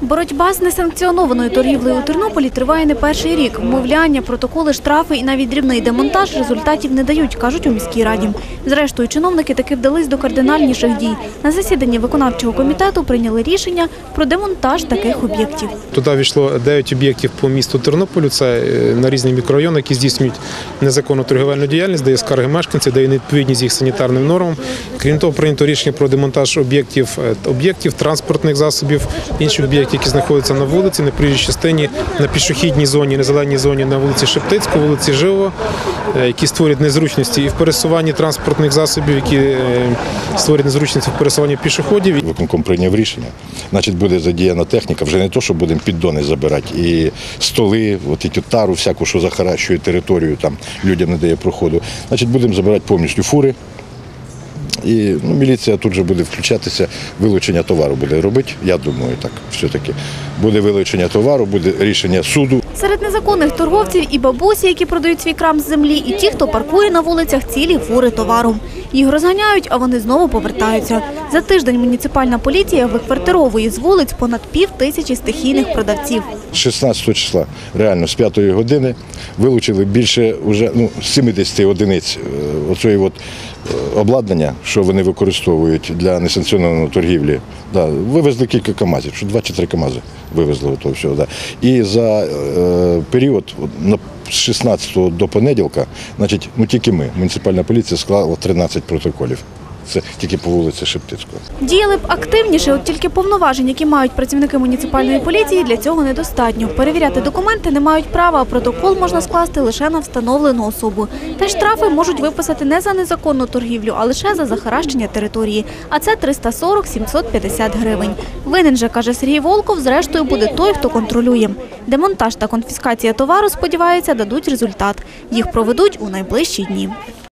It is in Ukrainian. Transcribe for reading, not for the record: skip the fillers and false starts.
Боротьба з несанкціонованою торгівлею у Тернополі триває не перший рік. Вмовляння, протоколи, штрафи і навіть дрібний демонтаж результатів не дають, кажуть у міській раді. Зрештою, чиновники таки вдались до кардинальніших дій. На засіданні виконавчого комітету прийняли рішення про демонтаж таких об'єктів. Туди війшло 9 об'єктів по місту Тернополю. Це на різні мікрорайони, які здійснюють незаконну торгівельну діяльність, де є скарги мешканців, де є невідповідність їх санітарним нормам. Крім того, прийнято рішення про демонтаж об'єктів, транспортних засобів, інших об'єктів, які знаходяться на вулиці, на проїжджій частині, на пішохідній зоні, на зеленій зоні, на вулиці Шептицького, вулиці Живого, які створюють незручності і в пересуванні транспортних засобів, які створюють незручності в пересуванні пішоходів. Виконком прийняв рішення, значить буде задіяна техніка, вже не то, що будемо піддони забирати, і столи, от і тару, всяку, що захаращує територію, там людям не дає проходу. Значить будемо забирати повністю фури. І міліція тут же буде включатися, вилучення товару буде робити, я думаю, так, все-таки. Буде вилучення товару, буде рішення суду. Серед незаконних торговців і бабусі, які продають свій крам з землі, і ті, хто паркує на вулицях цілі фури товару. Їх розганяють, а вони знову повертаються. За тиждень муніципальна поліція виквартировує з вулиць понад 5000 стихійних продавців. 16 числа, реально, з 5-ї години вилучили більше вже 70 одиниць оцього обладнання, що вони використовують для несанкціонованої торгівлі. Да, вивезли кілька КАМАЗів, що 2 чи 3 КАМАЗи вивезли того всього. Да. І за період з 16 до понеділка, значить, тільки ми, муніципальна поліція, склала 13 протоколів. Це тільки по вулиці Шептицького. Діяли б активніше, от тільки повноважень, які мають працівники муніципальної поліції, для цього недостатньо. Перевіряти документи не мають права, а протокол можна скласти лише на встановлену особу. Та штрафи можуть виписати не за незаконну торгівлю, а лише за захаращення території. А це 340-750 гривень. Винен же, каже Сергій Волков, зрештою буде той, хто контролює. Демонтаж та конфіскація товару, сподівається, дадуть результат. Їх проведуть у найближчі дні.